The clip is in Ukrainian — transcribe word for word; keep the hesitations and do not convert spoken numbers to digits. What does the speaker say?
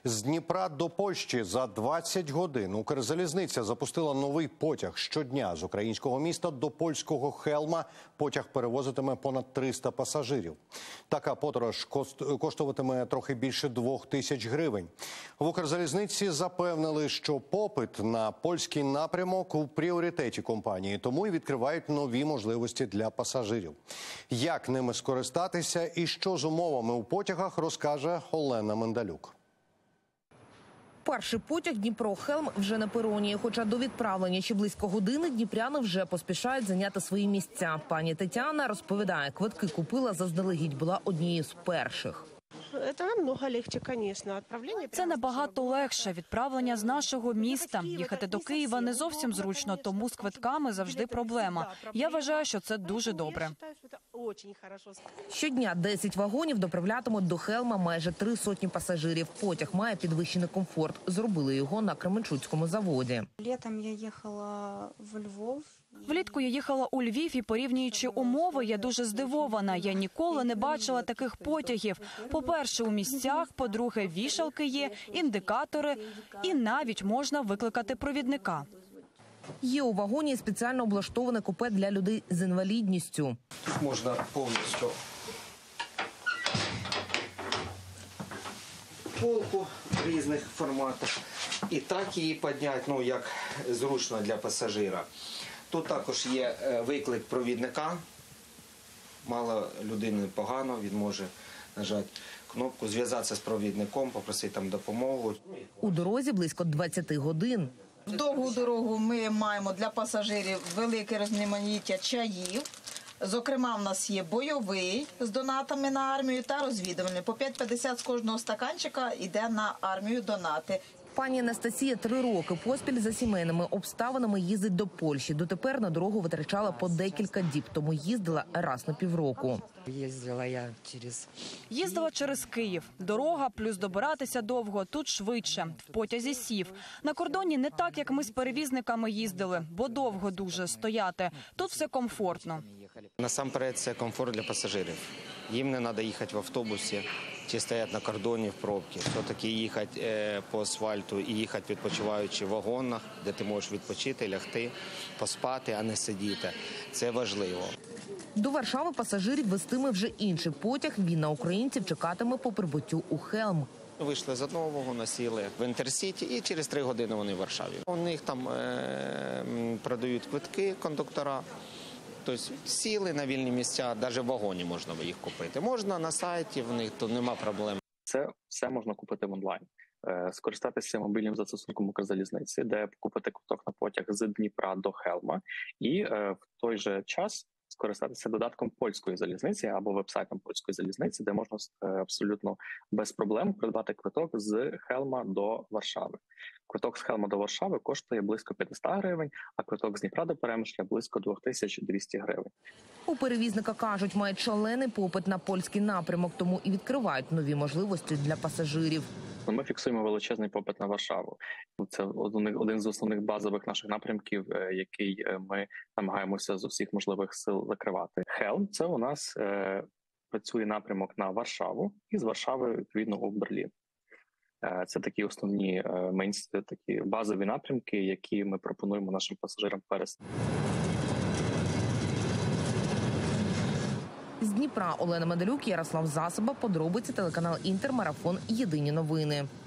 З Дніпра до Польщі за двадцять годин Укрзалізниця запустила новий потяг. Щодня з українського міста до польського Хелма потяг перевозитиме понад триста пасажирів. Така подорож коштуватиме трохи більше двох тисяч гривень. В Укрзалізниці запевнили, що попит на польський напрямок у пріоритеті компанії, тому і відкривають нові можливості для пасажирів. Як ними скористатися і що з умовами у потягах, розкаже Олена Мендалюк. Перший потяг Дніпро-Хелм вже на пероні. Хоча до відправлення ще близько години, дніпряни вже поспішають зайняти свої місця. Пані Тетяна розповідає, квитки купила заздалегідь, була однією з перших. Це набагато легше. Відправлення з нашого міста. Їхати до Києва не зовсім зручно, тому з квитками завжди проблема. Я вважаю, що це дуже добре. Щодня десять вагонів доправлятимуть до Хелма майже три сотні пасажирів. Потяг має підвищений комфорт. Зробили його на Кременчуцькому заводі. Літом я їхала в Львов. Влітку я їхала у Львів і, порівнюючи умови, я дуже здивована. Я ніколи не бачила таких потягів. По-перше, у місцях, по-друге, вішалки є, індикатори і навіть можна викликати провідника. Є у вагоні спеціально облаштоване купе для людей з інвалідністю. Тут можна повністю полку в різних форматах. І так її підняти, ну, як зручно для пасажира. Тут також є виклик провідника. Мало людини погано, він може нажати кнопку, зв'язатися з провідником, попросити там допомогу. У дорозі близько двадцяти годин. В довгу дорогу ми маємо для пасажирів велике різноманіття чаїв. Зокрема, в нас є бойовий з донатами на армію та розвідувальний. По п'ять п'ятдесят з кожного стаканчика йде на армію донати. Пані Анастасія три роки поспіль за сімейними обставинами їздить до Польщі. Дотепер на дорогу витрачала по декілька діб, тому їздила раз на півроку. Їздила я через... Їздила через Київ. Дорога, плюс добиратися довго, тут швидше. В потязі сів. На кордоні не так, як ми з перевізниками їздили, бо довго дуже стояти. Тут все комфортно. Насамперед, це комфорт для пасажирів. Їм не треба їхати в автобусі чи стояти на кордоні в пробці. Все-таки їхати по асфальту і їхати відпочиваючи в вагонах, де ти можеш відпочити, лягти, поспати, а не сидіти. Це важливо. До Варшави пасажирів вестиме вже інший потяг. Він на українців чекатиме по прибуттю у Хелм. Вийшли з одного вагона, сіли в Інтерсіті і через три години вони в Варшаві. У них там е- продають квитки кондуктора. Тобто сіли на вільні місця, навіть в вагоні можна їх купити. Можна на сайті, в них тут нема проблем. Це все можна купити онлайн. Скористатися мобільним застосунком Укрзалізниці, де купити квиток на потяг з Дніпра до Хелма, і в той же час скористатися додатком польської залізниці або вебсайтом польської залізниці, де можна абсолютно без проблем придбати квиток з Хелма до Варшави. Квиток з Хелма до Варшави коштує близько п'ятсот гривень, а квиток з Дніпра до Перемишля близько дві тисячі двісті гривень. У перевізника, кажуть, мають шалений попит на польський напрямок, тому і відкривають нові можливості для пасажирів. Ми фіксуємо величезний попит на Варшаву. Це один з основних базових наших напрямків, який ми намагаємося з усіх можливих сил закривати. Хелм – це у нас е, працює напрямок на Варшаву і з Варшави, відповідно, у Берлін. Е, це такі основні е, мейнстрі, такі базові напрямки, які ми пропонуємо нашим пасажирам пересадити. З Дніпра Олена Мендалюк, Ярослав Засоба, подробиці, телеканал Інтер, марафон «Єдині новини».